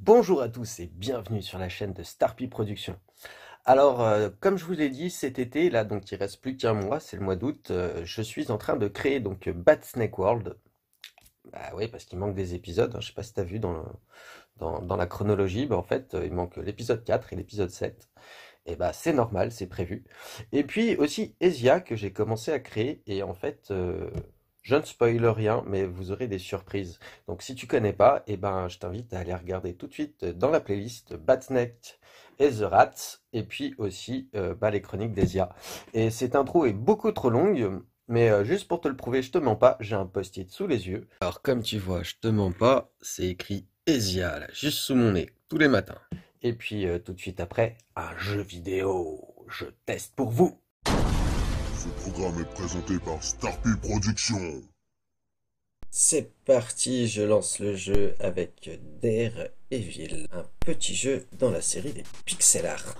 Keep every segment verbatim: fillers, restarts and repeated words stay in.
Bonjour à tous et bienvenue sur la chaîne de Starpy Productions. Alors, euh, comme je vous l'ai dit, cet été, là, donc il reste plus qu'un mois, c'est le mois d'août, euh, je suis en train de créer donc Bat Snake World. Bah oui, parce qu'il manque des épisodes, hein, je sais pas si tu as vu dans, le- dans, dans la chronologie, bah en fait, euh, il manque l'épisode quatre et l'épisode sept. Et bah c'est normal, c'est prévu. Et puis aussi Ezia que j'ai commencé à créer et en fait euh, je ne spoile rien mais vous aurez des surprises. Donc si tu connais pas, et ben je t'invite à aller regarder tout de suite dans la playlist Batnet et The Rats et puis aussi euh, bah, les chroniques d'Ezia. Et cette intro est beaucoup trop longue. Mais euh, juste pour te le prouver, je te mens pas, j'ai un post-it sous les yeux. Alors comme tu vois, je te mens pas, c'est écrit Ezia là, juste sous mon nez, tous les matins. Et puis euh, tout de suite après, un jeu vidéo. Je teste pour vous. Ce programme est présenté par Starpy Productions. C'est parti, je lance le jeu avec Daredevil, un petit jeu dans la série des pixel art.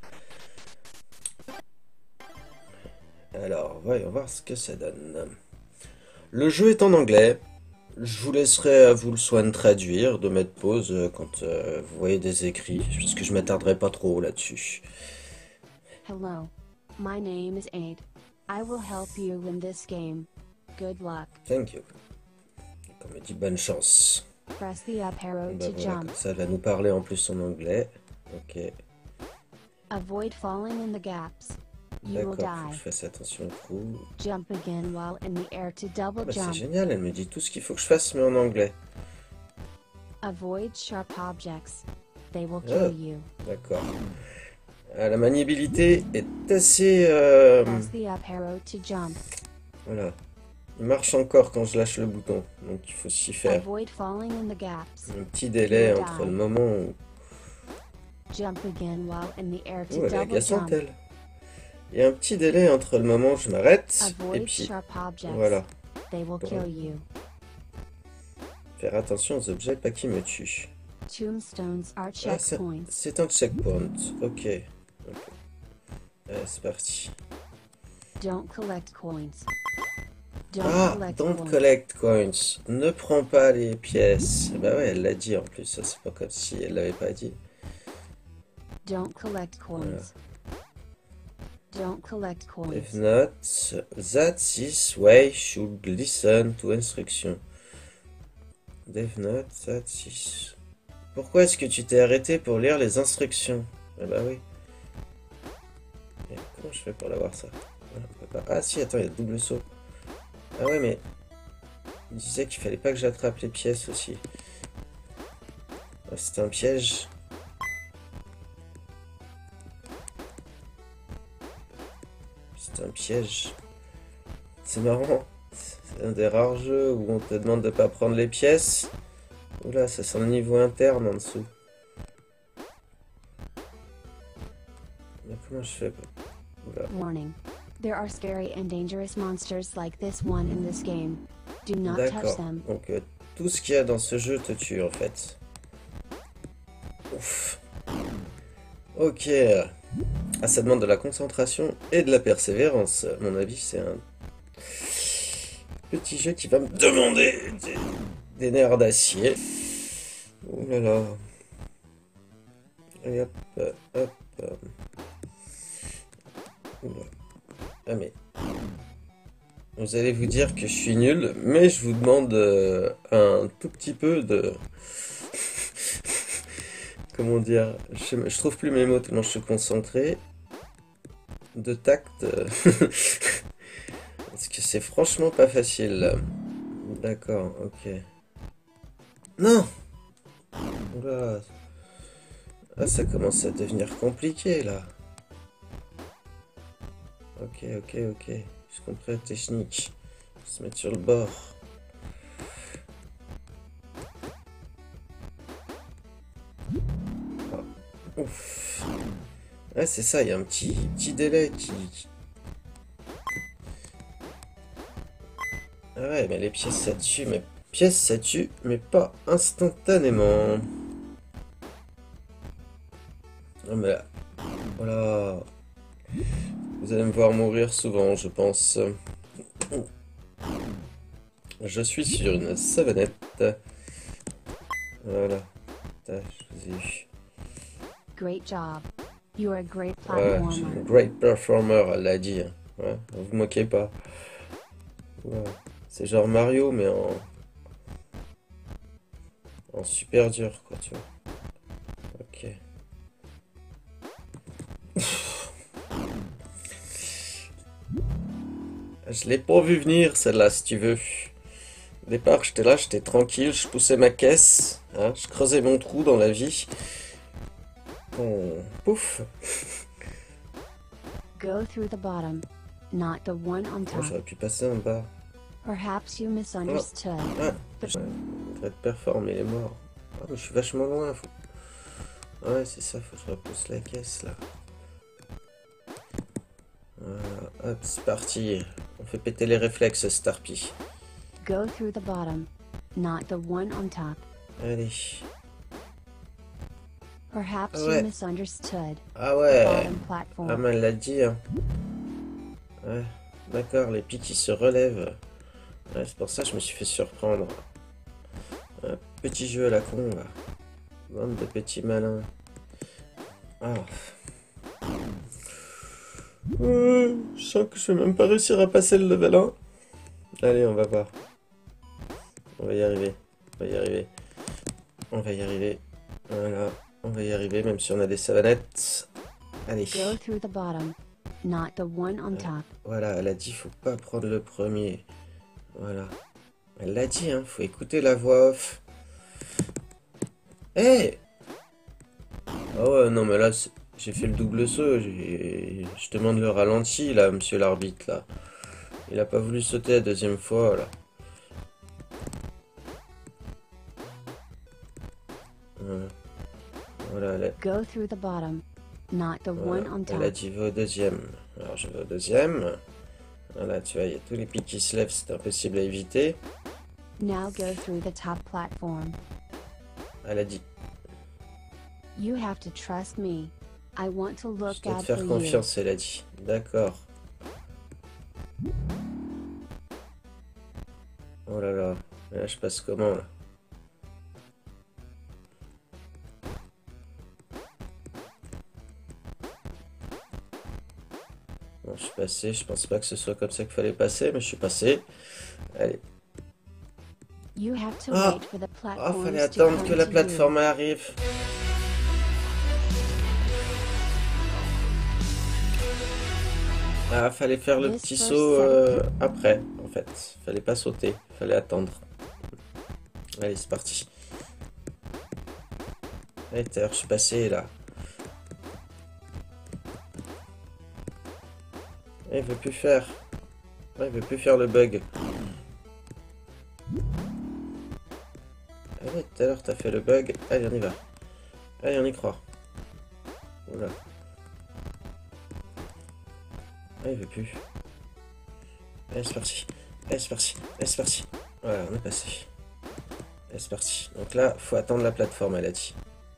Alors, voyons voir ce que ça donne. Le jeu est en anglais. Je vous laisserai à vous le soin de traduire, de mettre pause quand euh, vous voyez des écrits, parce que je m'attarderai pas trop là-dessus. Hello, my name is Aid. I will help you win this game. Good luck. Thank you. Comme dit, bonne chance. Press the up arrow Bah to voilà, jump. comme ça, elle va nous parler en plus en anglais. Ok, Avoid falling in the gaps. You will d'accord, faut que die. je fasse attention au coup. Jump again while in the air to double Bah, c'est jump. génial, elle me dit tout ce qu'il faut que je fasse, mais en anglais. Avoid sharp objects. They will Oh. kill you. D'accord. Ah, la maniabilité est assez... euh, Press the up arrow to jump. Voilà. Il marche encore quand je lâche le bouton, donc il faut s'y faire. Avoid falling in the gaps. Un petit délai entre le moment où... Jump again while in the air Oh, to elle est double agaçante, jump. elle. Il y a un petit délai entre le moment où je m'arrête et Avoid puis... sharp objects. Voilà. They will Bon. kill you. Faire attention aux objets, pas qui me tuent. Tombstones are Ah, c'est- checkpoints. c'est un checkpoint. Ok. Ok. Allez, c'est parti. Don't collect coins. Don't Ah, collect don't coins. collect coins. Ne prends pas les pièces. Bah ouais, elle l'a dit en plus. Ça, c'est pas comme si elle l'avait pas dit. Don't collect coins. Don't collect coins. If not, that this way should listen to instruction. If not, that this... Pourquoi est-ce que tu t'es arrêté pour lire les instructions? Ah bah oui. Et comment je fais pour l'avoir ça? Ah, on peut pas. Ah si, attends, il y a le double saut. Ah ouais, mais... Il disait qu'il fallait pas que j'attrape les pièces aussi. Ah, c'était un piège. C'est un piège. C'est marrant. C'est un des rares jeux où on te demande de pas prendre les pièces. Oula, ça sent le niveau interne en dessous. Mais comment je fais? Oula. Warning. There are scary and dangerous monsters like this one in this game. Do not touch D'accord. them. Donc euh, tout ce qu'il y a dans ce jeu te tue en fait. Ouf. Ok. Ah, ça demande de la concentration et de la persévérance. À mon avis, c'est un petit jeu qui va me demander des, des nerfs d'acier. Ouh là là. Et hop, hop, hop. Oula. Ah mais... Vous allez vous dire que je suis nul, mais je vous demande euh, un tout petit peu de... Comment dire? je, je trouve plus mes mots tellement je suis concentré. De tact. Parce que c'est franchement pas facile. D'accord, ok. Non! Oula. Ah, ça commence à devenir compliqué là. Ok, ok, ok. Je comprends la technique. Se mettre sur le bord. Oh. Ouf. Ouais, c'est ça, il y a un petit, petit délai qui... Ah ouais, mais les pièces ça tue, mais pièces ça tue, mais pas instantanément. Ah mais là... Voilà. Vous allez me voir mourir souvent, je pense. Je suis sur une savonnette. Voilà. Putain, je vous ai eu. Great job. You are a great Ouais, je suis platformer. une great performer, elle l'a dit. Hein. Ouais, vous moquez pas. Ouais. C'est genre Mario, mais en... en super dur, quoi, tu vois. Ok. Je l'ai pas vu venir, celle-là, si tu veux. Au départ, j'étais là, j'étais tranquille, je poussais ma caisse, hein, je creusais mon trou dans la vie. Bon, pouf. Go through the bottom, not the one on Oh, top. j'aurais pu passer en bas. Perhaps you misunderstood. Ah, je vais te performer, il est mort. Ah, mais je suis vachement loin. Faut... Ouais, c'est ça, faut que je repousse la caisse, là. Voilà, hop, c'est parti. On fait péter les réflexes, Starpy. Go through the bottom, not the one on top. Allez. Perhaps Ah ouais. you misunderstood. Ah The ouais. bottom Ah, platform. mais elle l'a dit, hein. Ouais, d'accord, les pics qui se relèvent. Ouais, c'est pour ça que je me suis fait surprendre. Un petit jeu à la con, là. Bande de petits malins. Ah. Euh, je sens que je vais même pas réussir à passer le level un. Allez, on va voir. On va y arriver. On va y arriver. On va y arriver. Voilà. On va y arriver, même si on a des savanettes. Allez. Go through the bottom, not the one on top. Voilà, elle a dit faut pas prendre le premier. Voilà. Elle l'a dit, hein, faut écouter la voix off. Hé! Ah ouais, non, mais là, j'ai fait le double saut. Je demande le ralenti, là, monsieur l'arbitre, là. Il a pas voulu sauter la deuxième fois, là. Voilà. Voilà, elle a... Go through the bottom, not the voilà. one on Elle a top. dit va au deuxième. Alors, je vais au deuxième. Voilà, tu vois, il y a tous les pics qui se lèvent, c'est impossible à éviter. Now go through the top platform. Elle a dit, You have to trust me. I want to je look dois te out faire for you. confiance, elle a dit. D'accord. Oh là là, et là je passe comment là? Bon, je suis passé, je pense pas que ce soit comme ça qu'il fallait passer, mais je suis passé. Allez. You have to Ah, wait for the ah, platforms fallait to attendre come que la to plateforme arrive. Ah, fallait faire le This petit first saut set of euh, après, en fait. Fallait pas sauter, fallait attendre. Allez, c'est parti. Allez, t'as je suis passé là. Ah, il veut plus faire. Ah, il veut plus faire le bug. Allez, tout à l'heure t'as fait le bug. Allez, on y va. Allez, on y croit. Oula. Ah, il veut plus. Allez, c'est parti. Allez, c'est parti. Allez, c'est parti. Voilà, on est passé. Allez, c'est parti. Donc là, faut attendre la plateforme, elle a dit.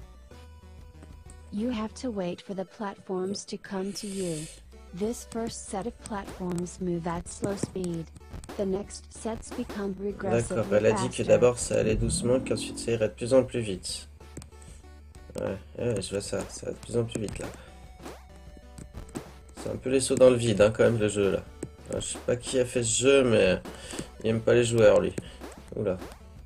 You have to wait for the platforms to come to you. This first set of platforms move at slow speed. The next sets become progressively D'accord, elle a dit que faster. d'abord ça allait doucement, qu'ensuite ça irait de plus en plus vite. Ouais, ouais, je vois ça, ça va de plus en plus vite là. C'est un peu les sauts dans le vide, hein, quand même, le jeu là. Alors, je sais pas qui a fait ce jeu, mais il aime pas les joueurs lui. Oula.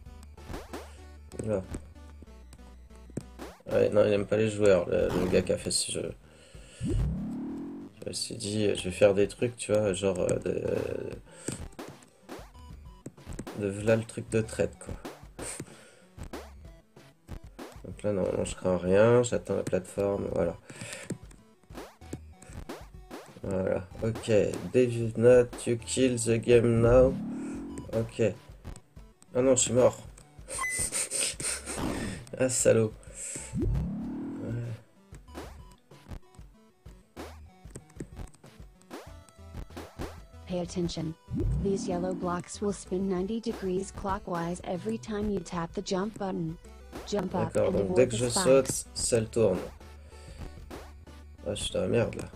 Oula. Ouais, non, il aime pas les joueurs, le, le gars qui a fait ce jeu. Je me suis dit, je vais faire des trucs, tu vois, genre euh, de. de là le truc de traite, quoi. Donc là, non, non je crains rien, j'attends la plateforme, voilà. Voilà, ok. Did not you kill the game now? Ok. Ah non, je suis mort. Ah, salaud. Pay attention. These yellow blocks will spin ninety degrees clockwise every time you tap the jump button. Jump up D'accord, and donc avoid dès que the je spikes. saute, ça le tourne. Ah, je suis dans la merde là.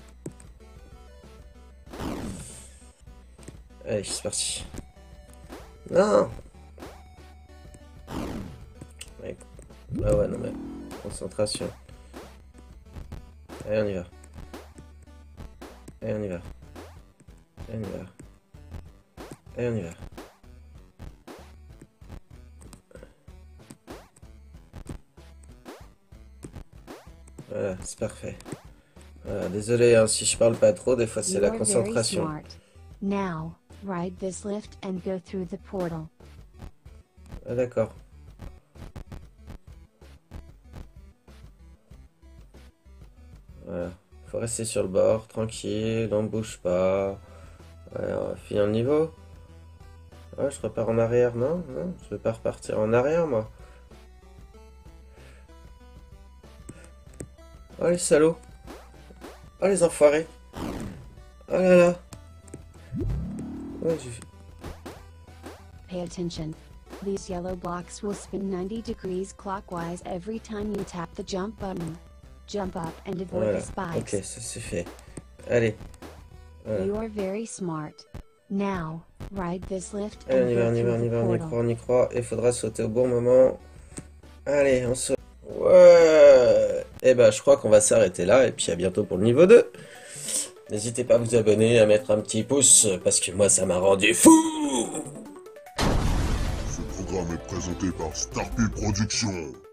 Allez, c'est parti. Non! Ouais. Ah ouais, non mais... concentration. Allez, on y va. Allez, on y va. Allez, on y va. Allez, on y va. Voilà, c'est parfait. Voilà, désolé hein, si je parle pas trop, des fois c'est la concentration. Now, ride this lift and go through the portal. Ah, d'accord. Voilà, faut rester sur le bord, tranquille, on ne bouge pas. Ouais, on va finir le niveau. Ah, je repars en arrière, non, non, je vais pas repartir en arrière, moi. Oh les salauds. Oh les enfoirés. Oh là là. Ouais, j'ai... Pay attention. These yellow blocks will spin ninety degrees clockwise every time you tap the jump button. Jump up and avoid Voilà. the spikes. Ok, ça c'est fait. Allez. Voilà. You are very smart. Now, ride this lift Allez, on and y va, go on y va, through on y the va, on y portal. croit, on y croit. Il faudra sauter au bon moment. Allez, on saute. Ouais. Et ben, je crois qu'on va s'arrêter là. Et puis à bientôt pour le niveau deux. N'hésitez pas à vous abonner, à mettre un petit pouce, parce que moi ça m'a rendu fou. Ce programme est présenté par Starpy Productions.